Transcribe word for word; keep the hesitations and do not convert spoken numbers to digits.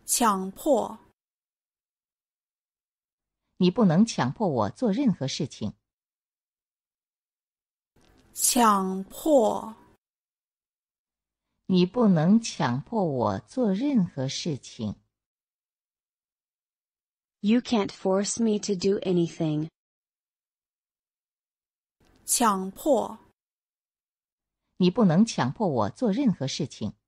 强迫， 你不能强迫我做任何事情。 强迫， 你不能强迫我做任何事情。 You can't force me to do anything. 强迫， 你不能强迫我做任何事情。